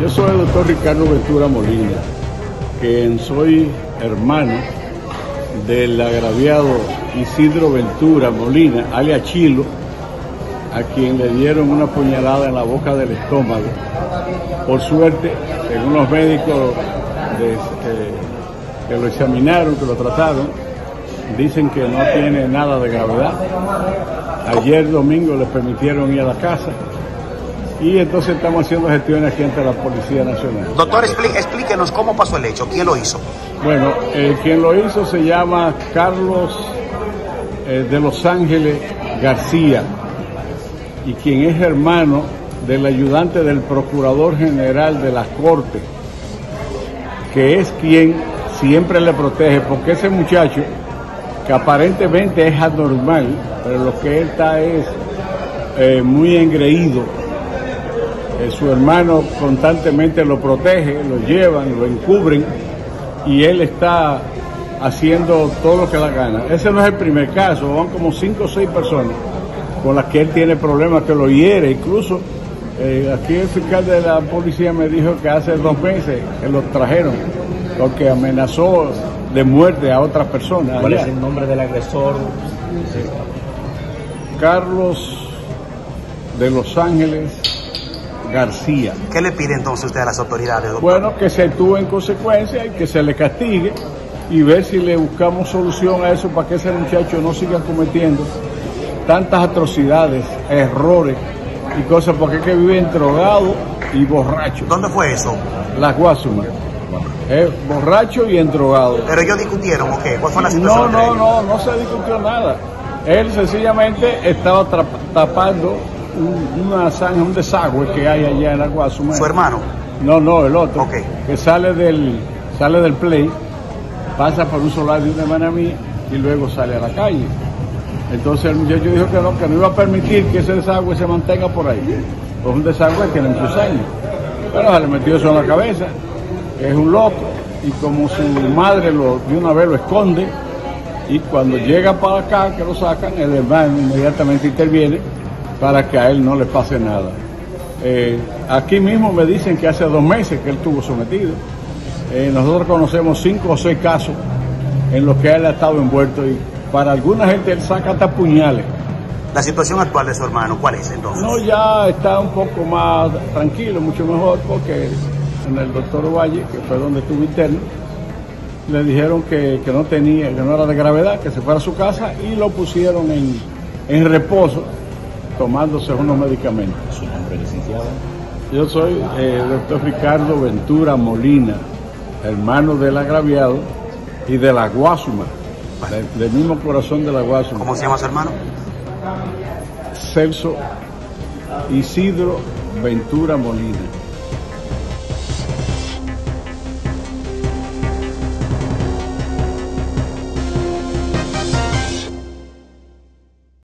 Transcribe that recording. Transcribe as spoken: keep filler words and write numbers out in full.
Yo soy el doctor Ricardo Ventura Molina, que soy hermano del agraviado Isidro Ventura Molina, alias Chilo, a quien le dieron una puñalada en la boca del estómago. Por suerte, según los médicos de, eh, que lo examinaron, que lo trataron, dicen que no tiene nada de gravedad. Ayer domingo les permitieron ir a la casa y entonces estamos haciendo gestiones aquí ante la Policía Nacional. Doctor, explíquenos cómo pasó el hecho, quién lo hizo. Bueno, eh, quien lo hizo se llama Carlos eh, de Los Ángeles García, y quien es hermano del ayudante del Procurador General de la Corte, que es quien siempre le protege, porque ese muchacho, que aparentemente es anormal, pero lo que él está es eh, muy engreído, eh, su hermano constantemente lo protege, lo llevan, lo encubren, y él está haciendo todo lo que le gana. Ese no es el primer caso, van como cinco o seis personas con las que él tiene problemas, que lo hiere. Incluso eh, aquí el fiscal de la policía me dijo que hace dos meses que lo trajeron porque amenazó de muerte a otras personas. ¿Cuál allá. es el nombre del agresor? Carlos de Los Ángeles García. ¿Qué le pide entonces usted a las autoridades, doctor? Bueno, que se actúe en consecuencia y que se le castigue, y ver si le buscamos solución a eso para que ese muchacho no siga cometiendo tantas atrocidades, errores y cosas, porque es que viven drogado y borracho. ¿Dónde fue eso? Las Guasumas. Eh, borracho y endrogado. ¿Pero ellos discutieron o qué? ¿Cuál fue la situación? No, no, no, no se discutió nada. Él sencillamente estaba tapando un, una zanja, un desagüe que hay allá en Las Guasumas. ¿Su hermano? No, no, el otro. Okay. Que sale del, sale del play, pasa por un solar de una hermana mía y luego sale a la calle. Entonces el muchacho dijo que no, que no iba a permitir que ese desagüe se mantenga por ahí. Pues un desagüe que tiene muchos años. Pero se le metió eso en la cabeza, que es un loco, y como su madre lo, de una vez lo esconde, y cuando llega para acá, que lo sacan, el hermano inmediatamente interviene para que a él no le pase nada. Eh, aquí mismo me dicen que hace dos meses que él estuvo sometido. Eh, nosotros conocemos cinco o seis casos en los que él ha estado envuelto, y para alguna gente él saca hasta puñales. ¿La situación actual de su hermano cuál es entonces? No, ya está un poco más tranquilo, mucho mejor, porque en el doctor Valle, que fue donde estuvo interno, le dijeron que, que no tenía, que no era de gravedad, que se fuera a su casa, y lo pusieron en, en reposo, tomándose unos medicamentos. ¿Su nombre, licenciado? Yo soy el eh, doctor Ricardo Ventura Molina, hermano del agraviado y de la Guasuma, del, del mismo corazón de la Guasuma. ¿Cómo se llama su hermano? Celso Isidro Ventura Molina.